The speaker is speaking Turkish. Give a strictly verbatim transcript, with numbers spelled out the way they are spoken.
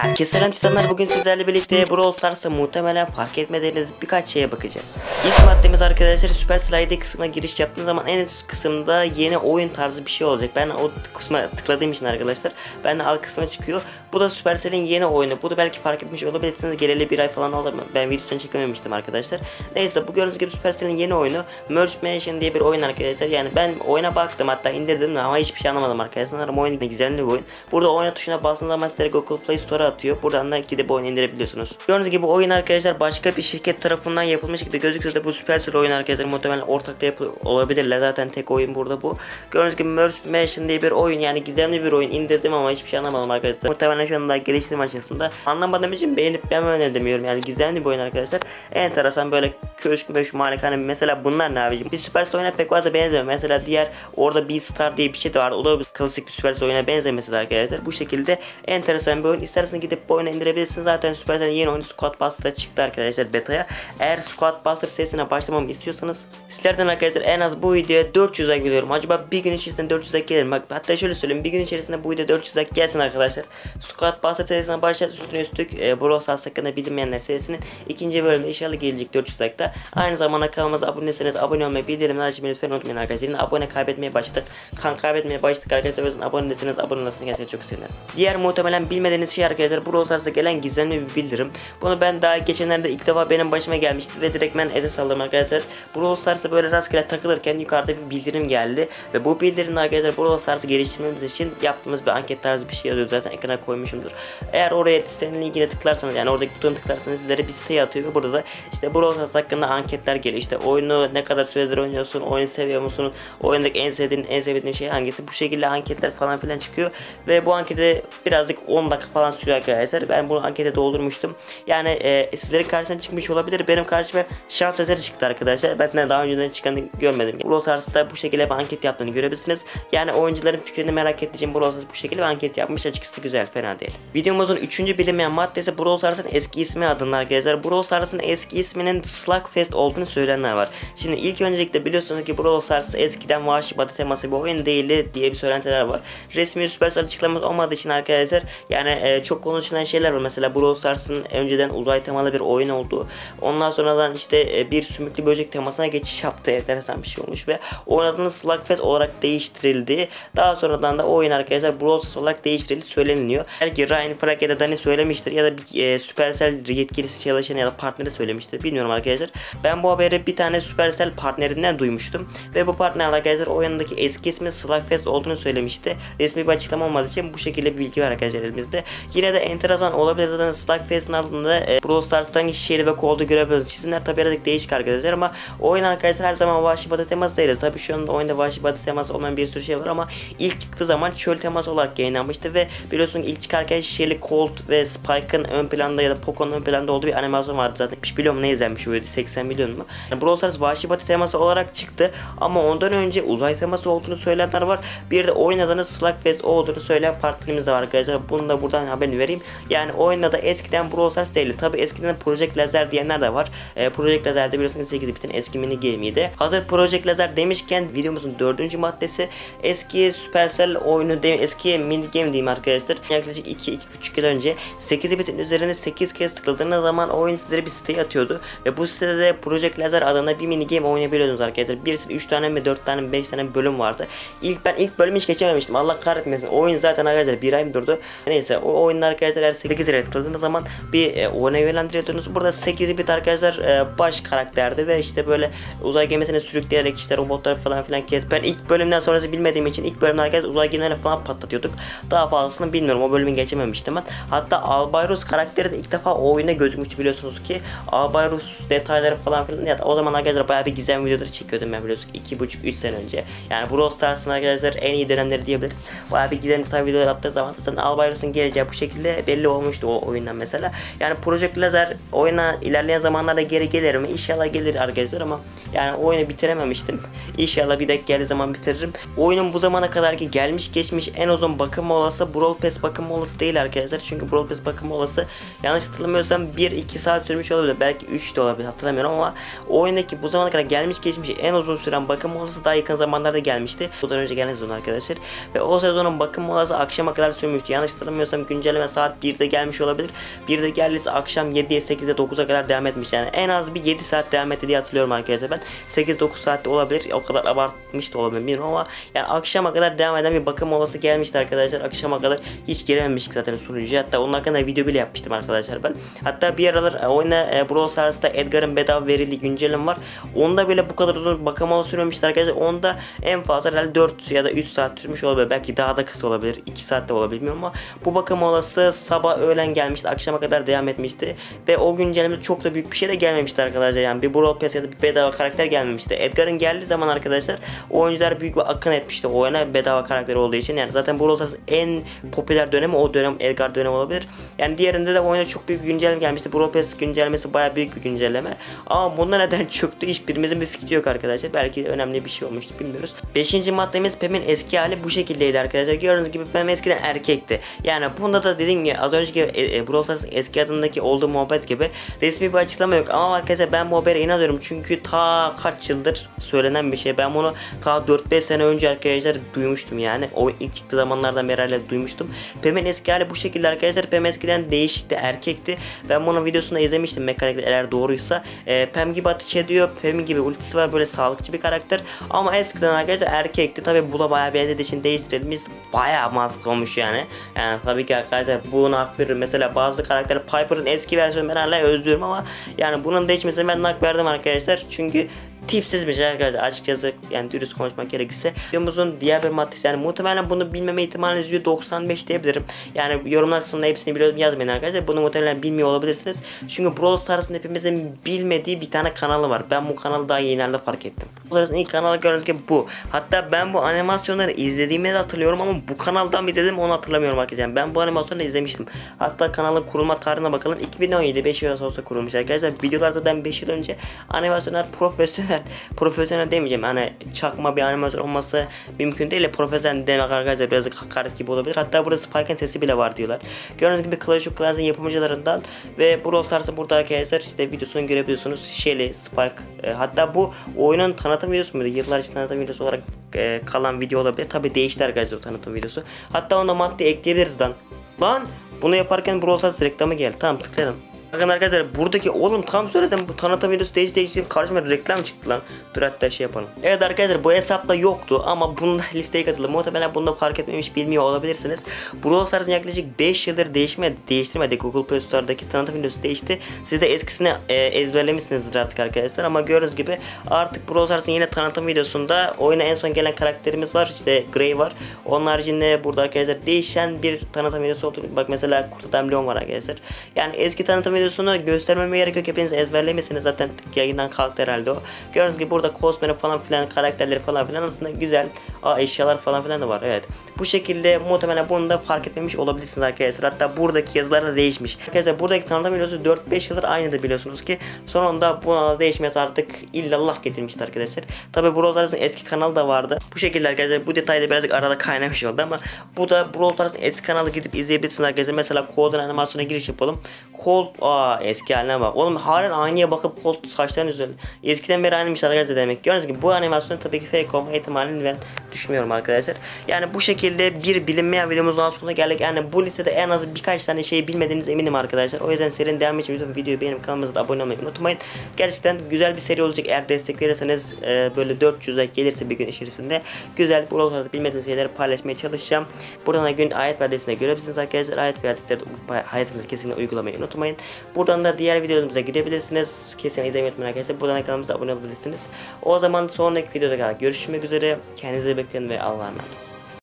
Herkese selam Titanlar, bugün sizlerle birlikte Brawl Stars'ta muhtemelen fark etmediğiniz birkaç şeye bakacağız. İlk maddemiz arkadaşlar, Supercell I D kısmına giriş yaptığınız zaman en üst kısımda yeni oyun tarzı bir şey olacak. Ben o kısma tıkladığım için arkadaşlar ben de alt kısmına çıkıyor. Bu da Supercell'in yeni oyunu. Bunu belki fark etmiş olabilirsiniz. Geleli bir ay falan oldu. Ben videosunu çekememiştim arkadaşlar. Neyse, bu gördüğünüz gibi Supercell'in yeni oyunu Merge Mansion diye bir oyun arkadaşlar. Yani ben oyuna baktım, hatta indirdim ama hiçbir şey anlamadım arkadaşlar. Sanırım oyun güzel bir oyun. Burada oyna tuşuna bastığınız zaman size Google Play Store'a atıyor. Buradan da gidip oyunu indirebiliyorsunuz. Gördüğünüz gibi oyun arkadaşlar başka bir şirket tarafından yapılmış gibi gözüküyor da bu Supercell oyun arkadaşlar muhtemelen ortakta yapı olabilirler. Zaten tek oyun burada bu. Gördüğünüz gibi Merge Mansion diye bir oyun, yani gizemli bir oyun. İndirdim ama hiçbir şey anlamadım arkadaşlar. Muhtemelen şu anda geliştirme aşamasında. Anlamadığım için beğenip beğenmemeni demiyorum. Yani gizemli bir oyun arkadaşlar. Enteresan, böyle köşk möş malikane. Mesela bunlar ne abicim? Bir Supercell oyuna pek fazla benzemiyor. Mesela diğer orada bir Star diye bir şey de var. O da bir klasik bir Supercell oyuna benzemesi arkadaşlar. Bu şekilde enteresan bir oyun. İsterseniz gidip bu oyunu indirebilirsiniz. Zaten Supercell'in yeni oyunu Squad Buster'da çıktı arkadaşlar beta'ya. Eğer Squad Buster serisine başlamamı istiyorsanız sizlerden arkadaşlar en az bu videoya dört yüz like veriyorum. Acaba bir gün içerisinde dört yüz like gelir mi? Bak, hatta şöyle söyleyeyim, bir gün içerisinde bu videoya dört yüz like gelsin arkadaşlar. Squad Buster serisine başlayacağız. Üstüne üstlük e, Brawl Stars hakkında bilinmeyenler serisinin ikinci bölümü inşallah gelecek dört yüz like'da. Aynı zamanda kanalımıza abone değilseniz abone olmayı, bildirimleri açmayı lütfen unutmayın arkadaşlar. Yine abone kaybetmeye başladık. Kan kaybetmeye başladık arkadaşlar. O yüzden abone değilseniz abone olursanız gerçekten çok sevinirim. Diğer muhtemelen bilmediğiniz şey arkadaşlar, Brawl Stars'ta gelen gizemli bir bildirim. Bunu ben daha geçenlerde ilk defa benim başıma gelmişti ve direkt ben ede salladım arkadaşlar. Brawl Stars'a böyle rastgele takılırken yukarıda bir bildirim geldi ve bu bildirim arkadaşlar Brawl Stars'ı geliştirmemiz için yaptığımız bir anket tarzı bir şey yazıyor, zaten ekrana koymuşumdur. Eğer oraya sitenin linkine tıklarsanız, yani oradaki butonu tıklarsanız sizlere bir siteye atıyor ve burada da işte Brawl Stars hakkında anketler geliyor. İşte oyunu ne kadar süredir oynuyorsun, oyunu seviyor musun, oyundaki en sevdiğin en sevdiğin şey hangisi, bu şekilde anketler falan filan çıkıyor ve bu ankete birazcık on dakika falan sürüyor arkadaşlar. Ben bunu ankete doldurmuştum. Yani e, sizlerin karşısına çıkmış olabilir. Benim karşıma şans eseri çıktı arkadaşlar. Ben de daha önceden çıkanı görmedim. Brawl Stars'ta bu şekilde bir anket yaptığını görebilirsiniz. Yani oyuncuların fikrini merak ettiğim için Brawl Stars bu şekilde bir anket yapmış. Açıkçası güzel, fena değil. Videomuzun üçüncü bilinmeyen maddesi Brawl Stars'ın eski ismi adına arkadaşlar. Brawl Stars'ın eski isminin Slugfest olduğunu söyleyenler var. Şimdi ilk öncelikle biliyorsunuz ki Brawl Stars eskiden vahşi batı teması bir oyun değildi diye bir söylentiler var. Resmi Supercell açıklaması olmadığı için arkadaşlar yani e, çok konuşulan şeyler var. Mesela Brawl Stars'ın önceden uzay temalı bir oyun olduğu, ondan sonradan işte e, bir sümüklü böcek temasına geçiş yaptı. Enteresan bir şey olmuş ve oyun adının Slugfest olarak değiştirildi. Daha sonradan da o oyun arkadaşlar Brawl Stars olarak değiştirildi söyleniliyor. Belki Ryan Frank ya da Dani söylemiştir ya da bir e, Supercell yetkilisi çalışan ya da partneri söylemiştir. Bilmiyorum arkadaşlar. Ben bu haberi bir tane Supercell partnerinden duymuştum ve bu partner arkadaşlar oyundaki eski ismi Slugfest olduğunu söylemişti. Resmi bir açıklama olmadığı için bu şekilde bir bilgi var arkadaşlar elimizde. Yine de enteresan olabilir, zaten Slugfest'in altında e, Brawl Stars'tan hangi şehri ve kolda görebiliyoruz. Çizimler tabi birazcık değişik arkadaşlar ama oyun arkadaşlar her zaman vahşi batı teması değil. Tabi şu anda oyunda vahşi batı teması olmayan bir sürü şey var ama ilk çıktığı zaman çöl teması olarak yayınlanmıştı ve biliyorsunuz ilk çıkarken Shelly, Colt ve Spike'ın ön planda ya da Poco'nun ön planda olduğu bir animasyon vardı zaten. yetmiş milyon mu ne izlenmiş, böyle seksen milyon mu? Yani Brawl Stars vahşi batı teması olarak çıktı ama ondan önce uzay teması olduğunu söyleyenler var. Bir de oyun adını Slugfest olduğunu söyleyen partnerimiz de var arkadaşlar. Bunu da buradan haberini vereyim. Yani oyun adı eskiden Brawl Stars değildi. Tabi eskiden Project Lazer diyenler de var. E, Project Lazer'de biliyorsunuz sekiz bitin eski mini game'iydi. Hazır Project Lazer demişken videomuzun dördüncü maddesi eski Supercell oyunu değil, eski mini game diyeyim arkadaşlar. Yaklaşık iki iki buçuk yıl önce sekiz bitin üzerine sekiz kez tıkladığınız zaman oyun sizlere bir siteye atıyordu ve bu sitede Project Lazer adında bir mini game oynayabiliyordunuz arkadaşlar. Birisi üç tane mi dört tane mi beş tane bölüm vardı. İlk ben ilk bölümü hiç geçememiştim. Allah kahretmesin. Oyun zaten arkadaşlar bir ay mı durdu? Neyse, o oyunda arkadaşlar eğer sekiz liraya tıkladığınız zaman bir e, oyuna yönlendiriyordunuz. Burada sekiz bit arkadaşlar e, baş karakterdi ve işte böyle uzay gemisini sürükleyerek işte robotları falan filan kes. Ben ilk bölümden sonrası bilmediğim için ilk bölümde arkadaşlar uzay gemileri falan patlatıyorduk. Daha fazlasını bilmiyorum. O bölümü geçememiştim ben. Hatta Albayrus karakteri de ilk defa o oyunda gözükmüştü biliyorsunuz ki. Albayrus detayları falan filan ya da o zaman arkadaşlar bayağı bir gizem videoları çekiyordum ben biliyorsunuz iki buçuk üç sene önce. Yani Brawl Stars'ın arkadaşlar en iyi dönemleri diyebiliriz. Bayağı bir gizem detay videoları attığı zaman zaten Albayrus'un geleceği bu şekilde belli olmuştu o oyundan mesela. Yani Project Lazer oyuna ilerleyen zamanlarda geri gelir mi? İnşallah gelir arkadaşlar ama Yani oyunu bitirememiştim. İnşallah bir dakika geldiği zaman bitiririm. Oyunun bu zamana kadarki gelmiş geçmiş en uzun bakım molası Brawl Pass bakım molası değil arkadaşlar. Çünkü Brawl Pass bakım molası yanlış hatırlamıyorsam bir iki saat sürmüş olabilir. Belki üç de olabilir, hatırlamıyorum ama oyundaki bu zamana kadar gelmiş geçmiş en uzun süren bakım molası daha yakın zamanlarda gelmişti. Bundan önce gelen sezon arkadaşlar. Ve o sezonun bakım molası akşama kadar sürmüştü. Yanlış hatırlamıyorsam güncelleme saat birde gelmiş olabilir. birde geldiyse akşam yediye sekize dokuza kadar devam etmiş. Yani en az bir yedi saat devam etti diye hatırlıyorum arkadaşlar ben. sekiz dokuz saatte olabilir. O kadar abartmış da olabilir bilmiyorum ama yani akşama kadar devam eden bir bakım molası gelmişti arkadaşlar. Akşama kadar hiç girememiştik zaten sunucuya. Hatta onun hakkında video bile yapmıştım arkadaşlar ben. Hatta bir aralar oyuna e, Brawl Stars'ta Edgar'ın bedava verildiği güncelleme var. Onda bile bu kadar uzun bakım molası sürmemişti arkadaşlar. Onda en fazla herhalde dört ya da üç saat sürmüş olabilir. Belki daha da kısa olabilir. iki saat de olabilir bilmiyorum ama bu bakım molası sabah öğlen gelmişti. Akşama kadar devam etmişti. Ve o güncellemede çok da büyük bir şey de gelmemişti arkadaşlar. Yani bir Brawl Pass ya da bir bedava karakter gelmemişti. Edgar'ın geldiği zaman arkadaşlar oyuncular büyük bir akın etmişti oyuna bedava karakter olduğu için. Yani zaten Brawl Stars en popüler dönemi o dönem, Edgar dönemi olabilir. Yani diğerinde de oyuna çok büyük bir güncelleme gelmişti. Brawl Pass güncellemesi bayağı büyük bir güncelleme. Ama bunda neden çöktü hiçbirimizin bir fikri yok arkadaşlar. Belki önemli bir şey olmuştu, bilmiyoruz. Beşinci maddemiz Pam'in eski hali bu şekildeydi arkadaşlar. Gördüğünüz gibi Pam eskiden erkekti. Yani bunda da dediğim gibi az önceki e, e, Brawl Stars'ın eski adındaki olduğu muhabbet gibi resmi bir açıklama yok. Ama arkadaşlar ben bu habere inanıyorum. Çünkü ta kaç yıldır söylenen bir şey. Ben bunu ta dört beş sene önce arkadaşlar duymuştum yani. O ilk çıktığı zamanlardan beri hala duymuştum. Pam'in eski hali bu şekilde arkadaşlar. Pam eskiden değişikti, erkekti. Ben bunun videosunu izlemiştim mekanikler eğer doğruysa. E, Pam gibi ateş ediyor. Pam gibi ultisi var, böyle sağlıkçı bir karakter. Ama eskiden arkadaşlar erkekti. Tabi bu da bayağı bir için değiştirilmiş. Bayağı mantıklı olmuş yani. Yani tabii ki arkadaşlar buna hak veririm. Mesela bazı karakterler Piper'ın eski versiyonu ben hala özlüyorum ama yani bunun değişmesine ben hak verdim arkadaşlar. Çünkü tipsiz bir şey arkadaşlar, açıkçası yani dürüst konuşmak gerekirse. Videomuzun diğer bir maddesi, yani muhtemelen bunu bilmeme ihtimaliniz yüzde doksan beş diyebilirim. Yani yorumlar kısmında hepsini biliyorum yazmayın arkadaşlar. Bunu muhtemelen bilmiyor olabilirsiniz. Çünkü Brawl Stars'ın hepimizin bilmediği bir tane kanalı var. Ben bu kanalı daha yenilerde fark ettim. Brawl Stars'ın ilk kanalı gördüğünüz gibi bu. Hatta ben bu animasyonları izlediğimi de hatırlıyorum ama bu kanaldan mı izledim onu hatırlamıyorum arkadaşlar. Ben bu animasyonu izlemiştim. Hatta kanalın kurulma tarihine bakalım. iki bin on yedi, beş yıl sonra kurulmuş arkadaşlar. Videolar zaten beş yıl önce, animasyonlar profesyonel. Profesyonel demeyeceğim, hani çakma bir animasyon olması mümkün değil. Profesyonel demek arkadaşlar birazcık hakaret gibi olabilir. Hatta burada Spike'ın sesi bile var diyorlar. Gördüğünüz gibi Clash of Clans'ın yapımcılarından ve Brawl Stars'ın burada arkadaşlar işte videosunu görebiliyorsunuz. Shelly, Spike, e, hatta bu oyunun tanıtım videosu muydu? Yıllarca tanıtım videosu olarak e, kalan video olabilir. Tabi değişti arkadaşlar o tanıtım videosu. Hatta ona madde ekleyebiliriz lan. Lan bunu yaparken Brawl Stars reklamı geldi. Tamam, tıklayalım. Bakın arkadaşlar buradaki oğlum tam söyledim, bu tanıtım videosu değiş değiştiğim karşıma reklam çıktı lan. Dur hatta şey yapalım. Evet arkadaşlar bu hesapta yoktu ama bunda listeye katıldı. Muhtemelen bunda fark etmemiş, bilmiyor olabilirsiniz. Brawl Stars'ın yaklaşık beş yıldır değişmedi, değiştirmedi. Google Play Store'daki tanıtım videosu değişti. Siz de eskisini e, ezberlemişsinizdir artık arkadaşlar ama gördüğünüz gibi artık Brawl Stars'ın yine tanıtım videosunda oyuna en son gelen karakterimiz var. İşte Gray var. Onun haricinde burada arkadaşlar değişen bir tanıtım videosu oldu. Bak mesela Kurt Adam Leon var arkadaşlar. Yani eski tanıtım videosunu göstermeme gerek yok, hepiniz ezberlemişsiniz zaten, yayından kalktı herhalde o. Gördüğünüz gibi burada cosplay falan filan, karakterleri falan filan aslında güzel. Aa, eşyalar falan filan da var, evet. Bu şekilde muhtemelen bunu da fark etmemiş olabilirsiniz arkadaşlar. Hatta buradaki yazılar da değişmiş. Arkadaşlar buradaki tanıtım videosu dört beş yıldır aynıdır biliyorsunuz ki. Sonunda buna da değişmesi artık illallah getirmişti arkadaşlar. Tabi Brawl Stars'ın eski kanalı da vardı. Bu şekilde arkadaşlar, bu detayda birazcık arada kaynamış oldu ama bu da Brawl Stars'ın eski kanalı, gidip izleyebilirsiniz arkadaşlar. Mesela Cold'un animasyona giriş yapalım. Cold, aa eski haline bak. Oğlum halen aynaya bakıp Cold saçlarını düzeldi. Eskiden beri aynıymış arkadaşlar demek. Gördüğünüz gibi bu animasyon tabii ki fake olma ihtimalini ben düşünmüyorum arkadaşlar. Yani bu şekilde bir bilinmeyen videomuzun sonuna geldik. Yani bu listede en az birkaç tane şey bilmediğiniz eminim arkadaşlar. O yüzden serinin devamı için lütfen videoyu beğenip kanalımıza da abone olmayı unutmayın. Gerçekten güzel bir seri olacak eğer destek verirseniz. E, böyle dört yüz like gelirse bir gün içerisinde güzel bu olarak bilmediğiniz şeyleri paylaşmaya çalışacağım. Buradan da gün ayet ve adresine görebilirsiniz arkadaşlar. Ayet ve adresleri hayatınızda kesinlikle uygulamayı unutmayın. Buradan da diğer videolarımıza gidebilirsiniz. Kesinlikle izlemeyi unutmayın arkadaşlar. Buradan da kanalımıza abone olabilirsiniz. O zaman sonraki videoda görüşmek üzere. Kendinize bakın ve Allah'a emanet olun.